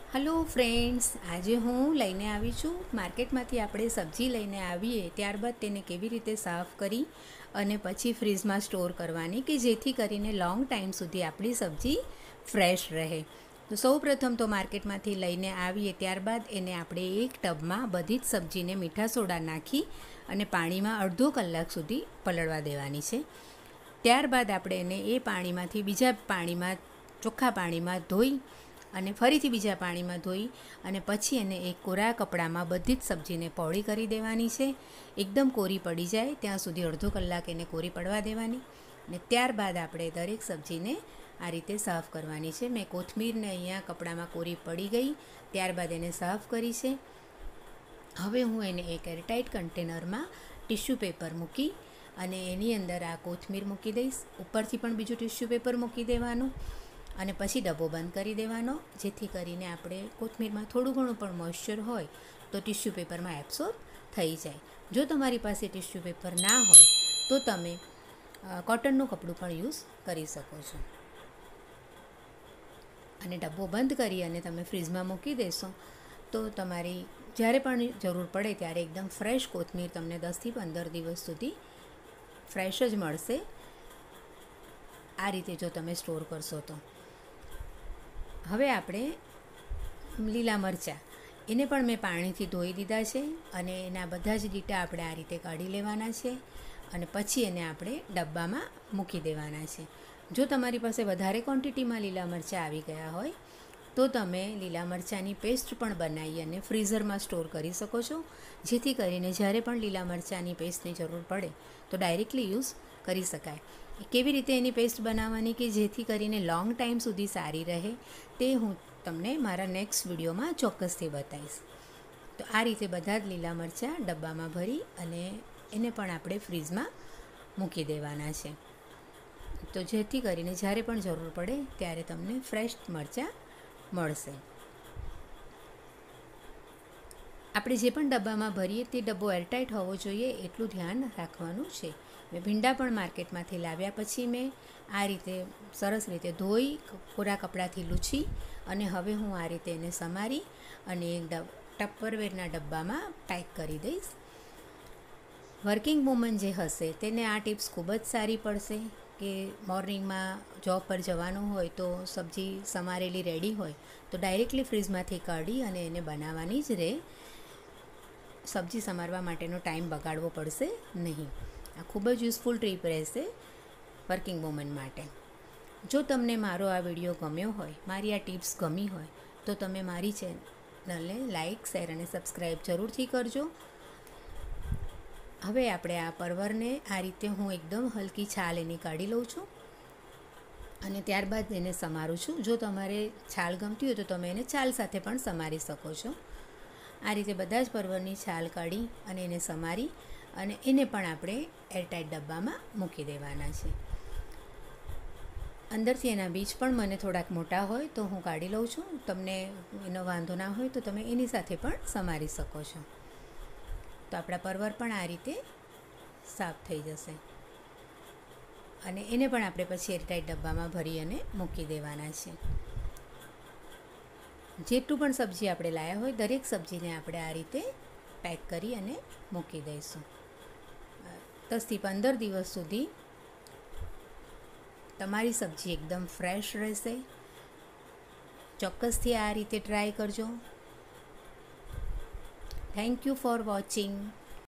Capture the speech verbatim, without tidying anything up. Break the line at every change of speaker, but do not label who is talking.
Hello friends, आज हूँ लईने आवी छूँ मार्केटमांथी आपणे सब्जी लईने आवीए त्यारबाद तेने केवी रीते साफ करी अने पछी फ्रीजमां स्टोर करवानी के जेथी करीने लॉन्ग टाइम सुधी आपणी सब्जी फ्रेश रहे। तो सौ प्रथम तो मार्केटमांथी लईने आवीए त्यारबाद एने आपणे एक टबमां बधी ज सब्जीने मीठा सोडा नाखी अने पाणीमां अर्धो कलाक सुधी पलळवा देवानी छे। त्यारबाद आपणे एने ए पाणीमांथी बीजा पाणीमां ચોખ્ખા પાણીમાં ધોઈ અને ફરીથી બીજા પાણીમાં ધોઈ અને પછી એને એક કોરા કપડામાં બધી જ સબ્જીને પૌળી કરી દેવાની છે। એકદમ કોરી પડી જાય ત્યાં સુધી અડધો કલાક એને કોરી પડવા દેવાની અને ત્યારબાદ આપણે દરેક સબ્જીને આ રીતે સાફ કરવાની છે। મેં કોથમીરને અહીંયા કપડામાં કોરી પડી ગઈ ત્યારબાદ એને સાફ કરી છે। હવે હું એને એક એરટાઇટ કન્ટેનરમાં ટિશ્યુ પેપર મૂકી અને એની અંદર આ કોથમીર મૂકી દઈશ। ઉપરથી પણ બીજું ટિશ્યુ પેપર મૂકી દેવાનું અને પછી ડબ્બો બંધ કરી દેવાનો, જેથી કરીને આપણે કોથમીરમાં થોડું ઘણું પણ મોઇશ્ચર હોય તો ટિશ્યુ પેપરમાં એબ્સોર્બ થઈ જાય। જો તમારી પાસે ટિશ્યુ પેપર ના હોય તો તમે કોટનનું કપડું પણ યુઝ કરી શકો છો અને ડબ્બો બંધ કરી અને તમે ફ્રીજમાં મૂકી દેશો તો તમારી જ્યારે પણ જરૂર પડે ત્યારે એકદમ ફ્રેશ કોથમીર તમને દસથી પંદર દિવસ સુધી ફ્રેશ જ મળશે। આ રીતે જો તમે સ્ટોર કરશો તો હવે આપણે લીલા મરચાં એને પણ મેં પાણીથી ધોઈ દીધા છે અને એના બધા જ લીટા આપણે આ રીતે કાઢી લેવાના છે અને પછી એને આપણે ડબ્બામાં મૂકી દેવાના છે। જો તમારી પાસે વધારે ક્વોન્ટિટીમાં લીલા મરચાં આવી ગયા હોય તો તમે લીલા મરચાંની પેસ્ટ પણ બનાવી અને ફ્રીઝરમાં સ્ટોર કરી શકો છો, જેથી કરીને જ્યારે પણ લીલા મરચાંની પેસ્ટની જરૂર પડે તો ડાયરેક્ટલી યુઝ કરી શકાય। કેવી રીતે એની પેસ્ટ બનાવવાની કે જેથી કરીને લોંગ ટાઈમ સુધી સારી રહે તે હું તમને મારા નેક્સ્ટ વિડીયોમાં ચોક્કસથી બતાવીશ। તો આ રીતે બધા જ લીલા મરચાં ડબ્બામાં ભરી અને એને પણ આપણે ફ્રીઝમાં મૂકી દેવાના છે, તો જેથી કરીને જ્યારે પણ જરૂર પડે ત્યારે તમને ફ્રેશ મરચાં મળશે। આપણે જે પણ ડબ્બામાં ભરીએ તે ડબ્બો એરટાઇટ હોવો જોઈએ એટલું ધ્યાન રાખવાનું છે। મેં ભીંડા પણ માર્કેટમાંથી લાવ્યા પછી મેં આ રીતે સરસ રીતે ધોઈ કોરા કપડાથી લૂછી અને હવે હું આ રીતે એને સમારી અને એક ટપરવેરના ડબ્બામાં પેક કરી દઈશ। વર્કિંગ વુમન જે હશે તેને આ ટિપ્સ ખૂબ જ સારી પડશે કે મોર્નિંગમાં જોબ પર જવાનું હોય તો સબ્જી સમારેલી રેડી હોય તો ડાયરેક્ટલી ફ્રીજમાંથી કાઢી અને એને બનાવવાની જ રહે, સબ્જી સમારવા માટેનો ટાઈમ બગાડવો પડશે નહીં। આ ખૂબ જ યુઝફુલ ટીપ રહેશે વર્કિંગ વુમન માટે। જો તમને મારો આ વિડીયો ગમ્યો હોય, મારી આ ટિપ્સ ગમી હોય તો તમે મારી ચેનલને લાઇક, શેર અને સબસ્ક્રાઈબ જરૂરથી કરજો। હવે આપણે આ પરવરને આ રીતે હું એકદમ હલકી છાલ એની કાઢી લઉં છું અને ત્યારબાદ એને સમારું છું। જો તમારે છાલ ગમતી હોય તો તમે એને છાલ સાથે પણ સમારી શકો છો। આ રીતે બધા જ પરવરની છાલ કાઢી અને એને સમારી અને એને પણ આપણે એરટાઇટ ડબ્બામાં મૂકી દેવાના છે। અંદરથી એના બીજ પણ મને થોડાક મોટા હોય તો હું કાઢી લઉં છું, તમને એનો વાંધો ના હોય તો તમે એની સાથે પણ સમારી શકો છો। તો આપણા પરવર પણ આ રીતે સાફ થઈ જશે અને એને પણ આપણે પછી એરટાઇટ ડબ્બામાં ભરી અને મૂકી દેવાના છે। જેટલું પણ સબ્જી આપણે લાવ્યા હોય દરેક સબ્જીને આપણે આ રીતે પેક કરી અને મૂકી દઈશું। દસથી પંદર દિવસ સુધી તમારી સબ્જી એકદમ ફ્રેશ રહેશે। ચોક્કસથી આ રીતે ટ્રાય કરજો। Thank you for watching.